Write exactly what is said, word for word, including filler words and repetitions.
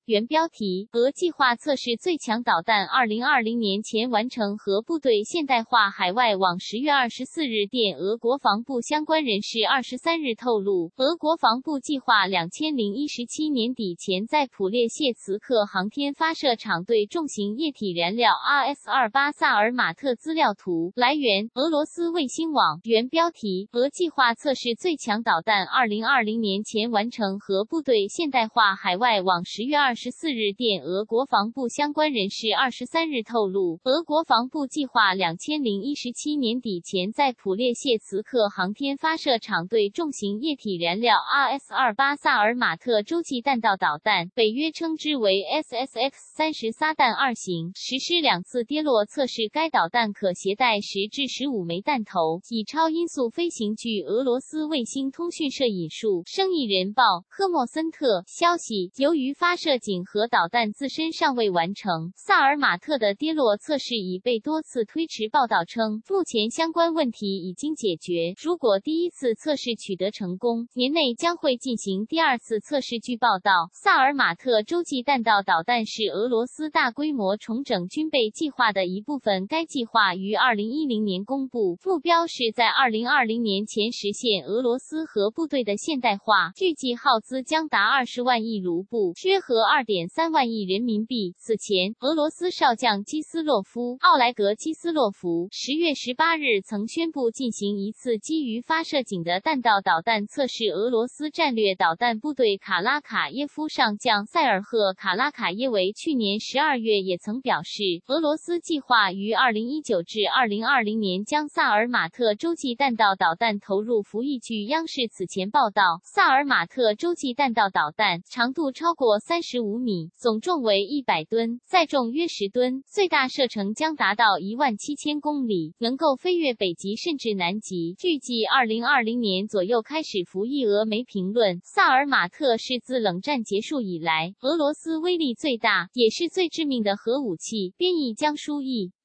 原标题：俄计划测试最强导弹，二零二零年前完成核部队现代化。海外网十月二十四日电，俄国防部相关人士二十三日透露，俄国防部计划两千零一十七年底前在普列谢茨克航天发射场对重型液体燃料 R S 二十八萨尔马特资料图。来源：俄罗斯卫星网。原标题：俄计划测试最强导弹，二零二零年前完成核部队现代化。海外网十月二十四日电，俄国防部相关人士二十三日透露，俄国防部计划两千零一十七年底前在普列谢茨克航天发射场对重型液体燃料 R S 二十八萨尔马特洲际弹道导弹，北约称之为 S S X 三十撒旦二型，实施两次跌落测试。该导弹可携带十至十五枚弹头，以超音速飞行。据俄罗斯卫星通讯社引述生意人报科莫森特消息，由于发射井和导弹自身尚未完成，萨尔马特的跌落测试已被多次推迟。报道称，目前相关问题已经解决。如果第一次测试取得成功，年内将会进行第二次测试。据报道，萨尔马特洲际弹道导弹是俄罗斯大规模重整军备计划的一部分。该计划于二零一零年公布，目标是在二零二零年前实现俄罗斯核部队的现代化，预计耗资将达二十万亿卢布，约合二点三万亿人民币。此前，俄罗斯少将基斯洛夫·奥莱格基斯洛夫十月十八日曾宣布进行一次基于发射井的弹道导弹测试。俄罗斯战略导弹部队卡拉卡耶夫上将塞尔赫·卡拉卡耶维去年十二月也曾表示，俄罗斯计划于二零一九至二零二零年将萨尔马特洲际弹道导弹投入服役。据央视此前报道，萨尔马特洲际弹道导弹长度超过三十五米，总重为一百吨，载重约十吨，最大射程将达到一万七千公里，能够飞越北极甚至南极。预计二零二零年左右开始服役。俄媒评论，萨尔马特是自冷战结束以来俄罗斯威力最大也是最致命的核武器。编译江书毅。